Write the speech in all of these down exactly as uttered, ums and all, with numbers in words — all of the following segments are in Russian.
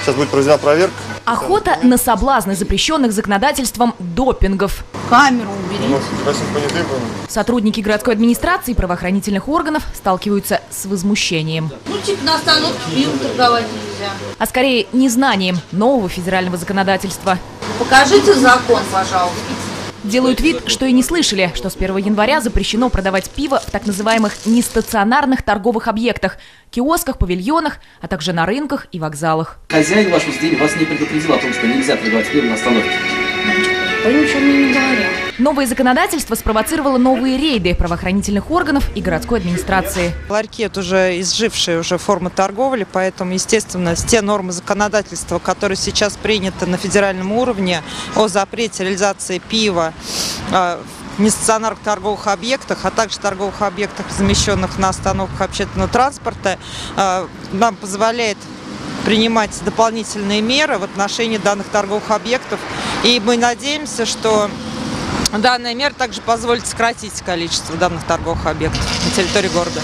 Сейчас будет проведена проверка. Охота на соблазны запрещенных законодательством допингов. Камеру уберите. Сотрудники городской администрации и правоохранительных органов сталкиваются с возмущением. Ну, типа на остановке пивом торговать нельзя. А скорее незнанием нового федерального законодательства. Покажите закон, пожалуйста. Делают вид, что и не слышали, что с первого января запрещено продавать пиво в так называемых нестационарных торговых объектах – киосках, павильонах, а также на рынках и вокзалах. Хозяин вашего заведения вас не предупредил о том, что нельзя торговать пивом на остановке? Он ничего мне не говорил. Новое законодательство спровоцировало новые рейды правоохранительных органов и городской администрации. Ларьки – это уже изжившие уже формы торговли, поэтому, естественно, те нормы законодательства, которые сейчас приняты на федеральном уровне о запрете реализации пива в нестационарных торговых объектах, а также торговых объектах, размещенных на остановках общественного транспорта, нам позволяет принимать дополнительные меры в отношении данных торговых объектов. И мы надеемся, что данная мера также позволит сократить количество данных торговых объектов на территории города.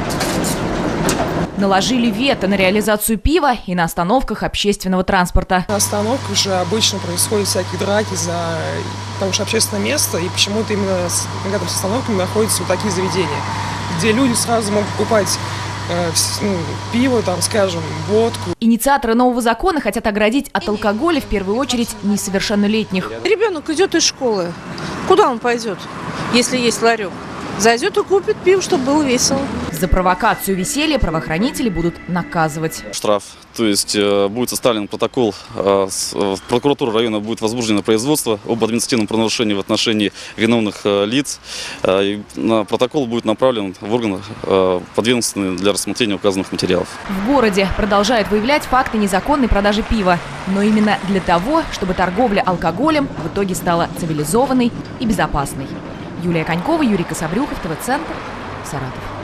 Наложили вето на реализацию пива и на остановках общественного транспорта. На остановках же обычно происходят всякие драки, за... потому что общественное место, и почему-то именно рядом с остановками находятся вот такие заведения, где люди сразу могут покупать Ну, пиво, там, скажем, водку. Инициаторы нового закона хотят оградить от алкоголя в первую очередь несовершеннолетних. Ребенок идет из школы. Куда он пойдет, если есть ларек? Зайдет и купит пиво, чтобы было весело. За провокацию веселья правоохранители будут наказывать. Штраф. То есть э, будет составлен протокол, э, с, э, прокуратура района будет возбуждено производство об административном правонарушении в отношении виновных э, лиц. Э, и на протокол будет направлен в органы, э, подведомственные для рассмотрения указанных материалов. В городе продолжают выявлять факты незаконной продажи пива. Но именно для того, чтобы торговля алкоголем в итоге стала цивилизованной и безопасной. Юлия Конькова, Юрий Кособрюхов, ТВ-центр, Саратов.